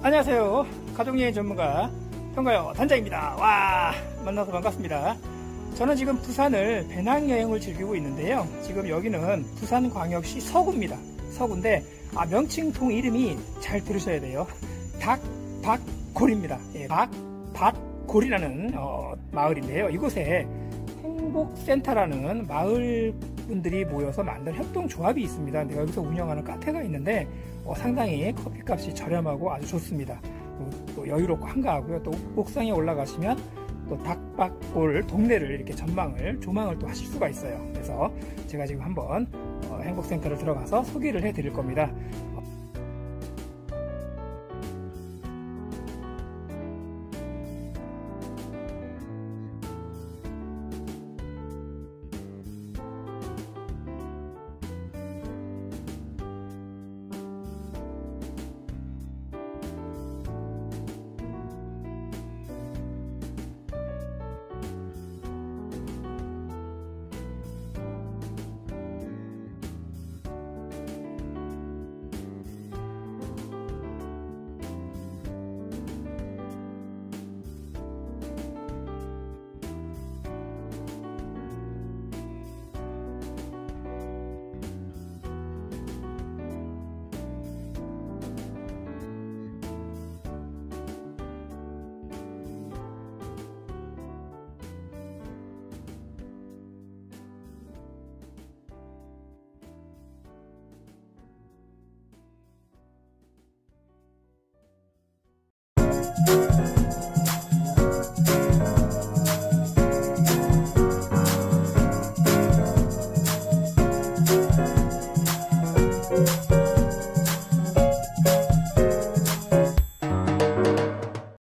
안녕하세요. 가족여행 전문가 평가요 단장입니다. 와, 만나서 반갑습니다. 저는 지금 부산을 배낭여행을 즐기고 있는데요. 지금 여기는 부산광역시 서구입니다. 서구인데 명칭통 이름이 잘 들으셔야 돼요. 닭밭골입니다. 예, 닭밭골이라는 마을인데요. 이곳에 행복센터라는 마을 분들이 모여서 만든 협동조합이 있습니다. 근데 여기서 운영하는 카페가 있는데 상당히 커피값이 저렴하고 아주 좋습니다. 또 여유롭고 한가하고요. 또 옥상에 올라가시면 또 닭밭골 동네를 이렇게 조망을 또 하실 수가 있어요. 그래서 제가 지금 한번 행복센터를 들어가서 소개를 해 드릴 겁니다.